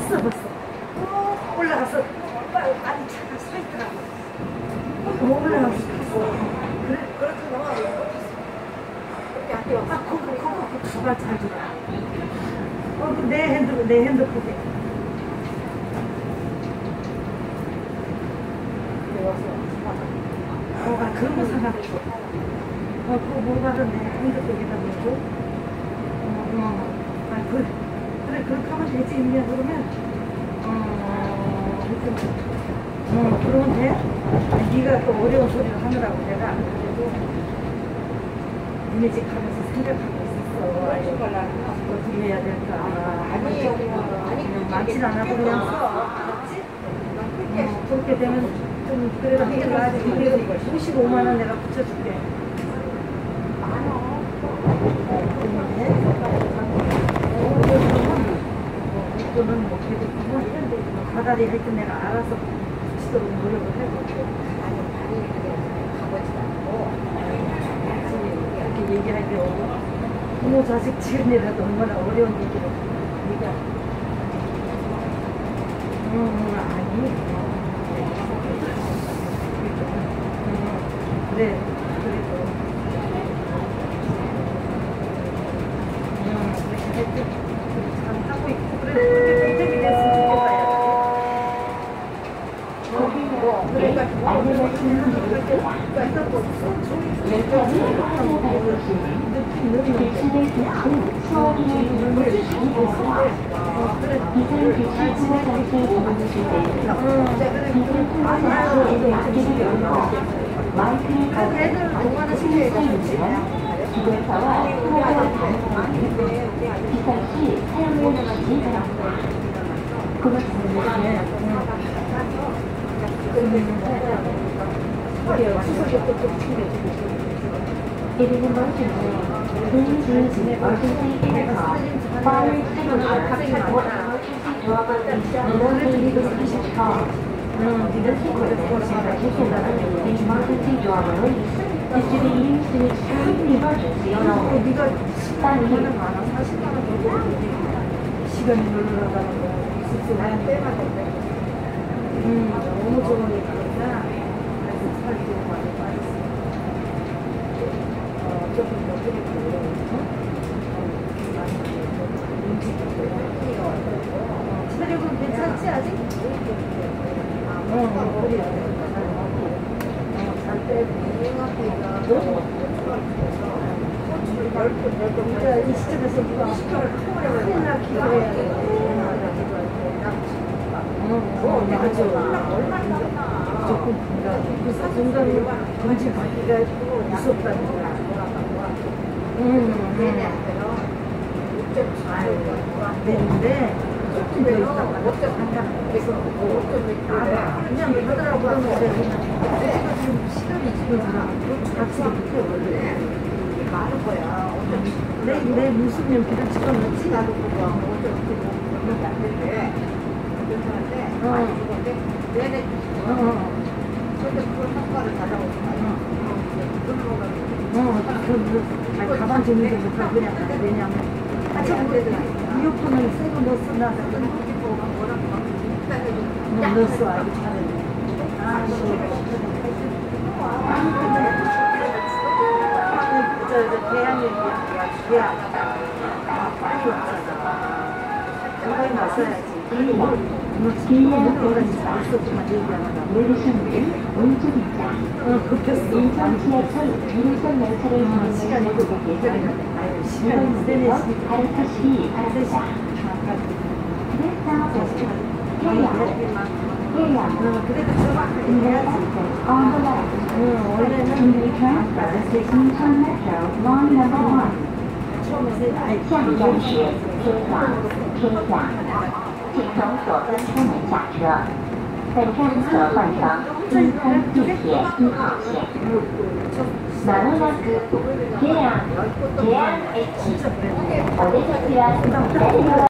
벌써 올라가서 아니 차가 서 있더라고. 올라가서 그래 그렇게 나와. 그거 누가 잘 주라. 내 핸드폰에. 그런 거 사가지고. 그거 뭐 받았네. 핸드폰에다 놓고. 그래, 그렇게 하면 되지, 있냐, 그러면. 그러면 돼? 네가 또 어려운 소리를 하느라고 내가 안 그래도 니네 집 가면서 생각하고 있었어. 어떻게 해야 될까. 그냥 많진 않아, 그냥 써. 알았지? 그렇게 되면 좀, 그래도 한개도 아직 55만원 내가 붙여줄게. 그거는 못 해줬구나. 가다리 하여튼 내가 알아서 붙이도록 노력을 해볼게. 이렇게 얘기할 때 부모 자식 지은이라도 얼마나 어려운 얘기를 네가 아니 그래 그래도 잘하고 있고 그래 그렇게 됐으면 좋겠다. 그러니까 애들 동화는 시켜야 기대사와 기사시 사용을 주시기 바랍니다. 고맙습니다. It is emergency. Please use the emergency intercom. Fire extinguisher or emergency door release located in each car. This equipment, particularly the emergency door release, is to be used in extreme emergency only. Thank you. 시간이 늘어나가는 거 씁쓸한 때만 너무 좋으니까 그래서 살도 많이 빠졌어. 조금 더 드리고 체력은 괜찮지 아직? 잘 빼고 진짜 이 시점에서 누가 큰일 날 기도해야 돼. 맞아. 조금 건강해. 그래서 건강이 검진받기가 무섭다는 거야. 되는데 조금 더 있다가 그래서 그냥 하더라고 하는데 지금 시간이 지금 같이 못해 원래 많은 거야. 내 무슨 연필을 집어넣지? 나도 그거 어차피 안 되는데 괜찮은데 많이 죽었는데 내내 근데 그걸 성과를 받아오지 마요. 가방 정리도 못하고 그냥 왜냐면 이어폰은 새거 넣었어. 나 넣었어. 아주 잘했네. 대한민국이야. 빨리 왔잖아. 건강히 왔어야지. 너까지 잘했었지만 얘기하다가 내리셨는데 왼쪽입니다. 급했어. 인천 지하철 1호선 열차를 시간이 시간이 갈아타시기 바랍니다. 그래도 저만큼 해야지. 원래는 인천 메트로 line number 1. 下一站是天华，请从左边出门下车。本站可换乘京通地铁1号线。まもなくJR Hお出口は左側。